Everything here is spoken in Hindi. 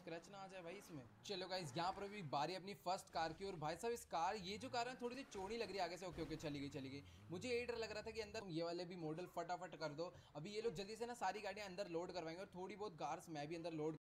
स्क्रैच ना आ जाए भाई इसमें। चलो गाइस यहाँ पर भी बारी अपनी फर्स्ट कार की, और भाई साहब इस कार, ये जो कार है थोड़ी सी चौड़ी लग रही है आगे से। ओके ओके चली गई चली गई। मुझे ये डर लग रहा था कि अंदर ये वाले भी मॉडल फटाफट कर दो। अभी ये लोग जल्दी से ना सारी गाड़ियां अंदर लोड करवाएंगे और थोड़ी बहुत कार्स मैं भी अंदर लोड